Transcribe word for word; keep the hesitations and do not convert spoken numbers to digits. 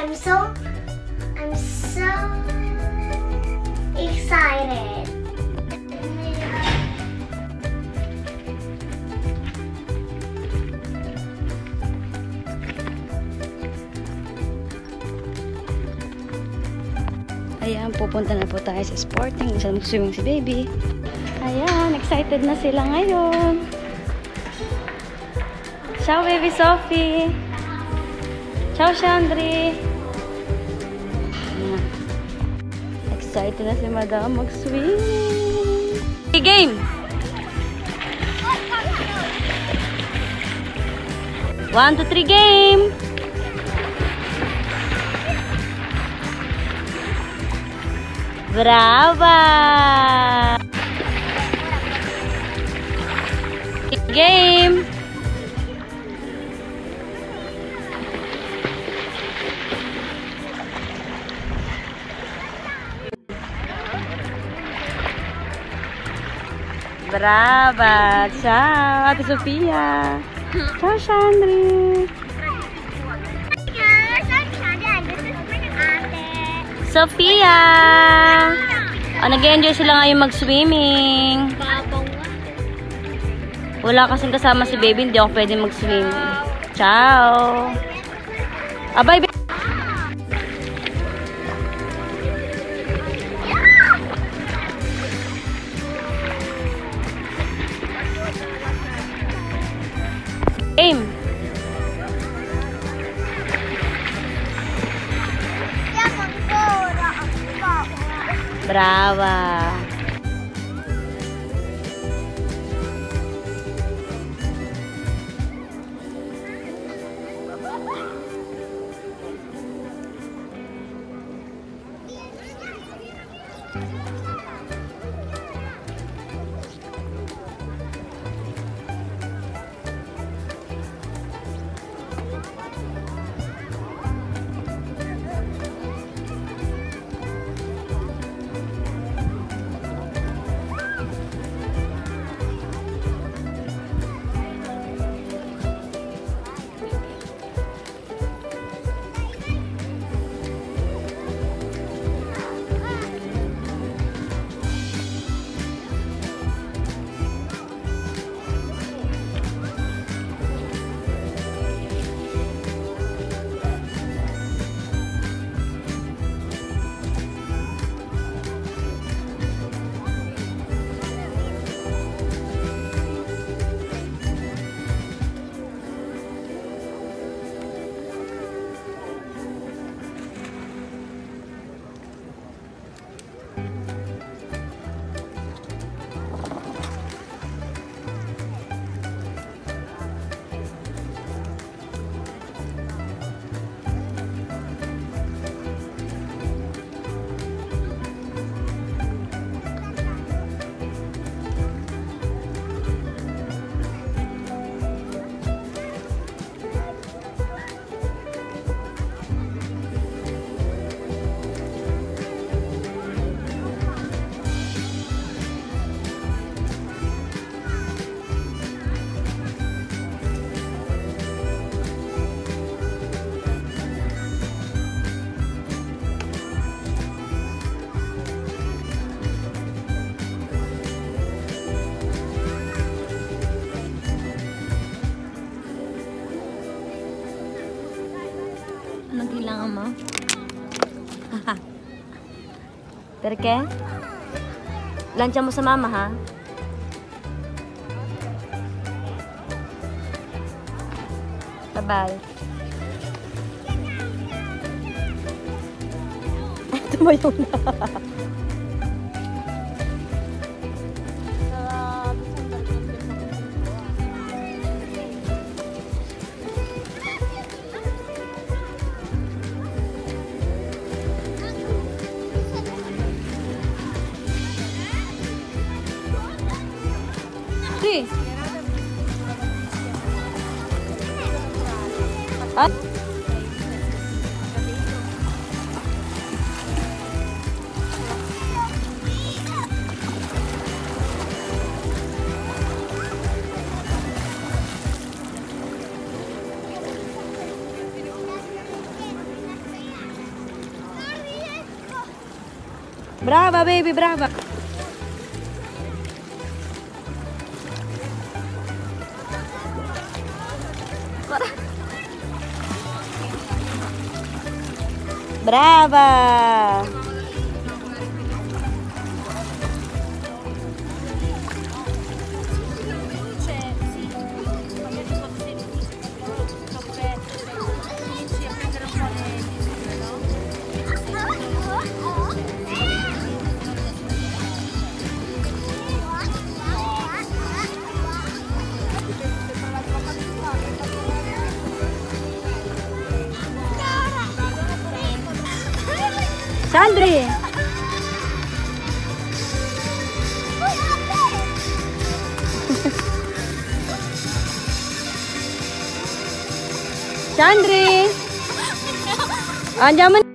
I'm so, I'm so excited. Ayan, pupunta na po tayo sa sporting. Isa mag-swimming si baby. Ayan, excited na sila ngayon. Ciao, baby Sophie. Ciao, Chandri. Ayan. Excited na si Madam mag-swimming. Game! One, two, three, game! Brava! Game! Brava! Ciao, Ate Sofia! Ciao, Chandri! Sophia! Oh, nag-enjoy sila ngayon mag-swimming. Wala kasing kasama si baby, hindi ako pwede mag-swimming. Ciao! Abay, baby! Game! Brava! Anong kailangan mo? Perke? Lansya mo sa mama, ha? Bye-bye. Tumayo na. Ah. Brava, baby, brava. Brava. Sandri. Sandri. Andiamo.